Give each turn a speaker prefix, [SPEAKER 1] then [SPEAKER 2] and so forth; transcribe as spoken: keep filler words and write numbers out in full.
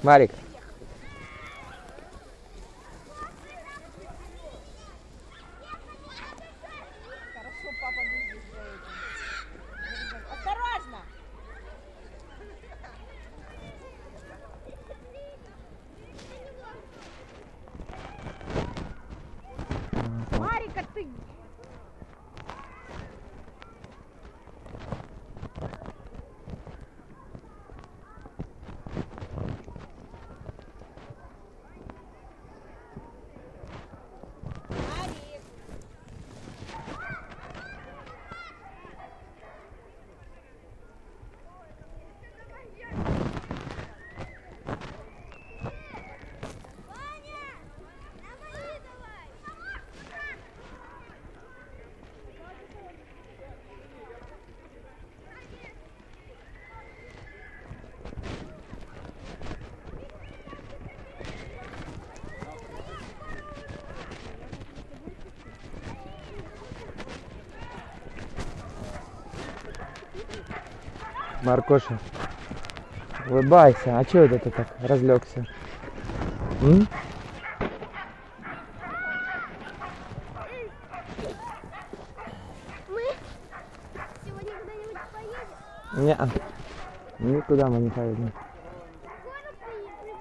[SPEAKER 1] Марик.
[SPEAKER 2] Хорошо, папа бежит за этим. Осторожно! Марика, ты...
[SPEAKER 1] Маркоша, улыбайся. А чего это ты так разлегся? М?
[SPEAKER 3] Мы сегодня куда-нибудь поедем?
[SPEAKER 1] Не, никуда мы не поедем.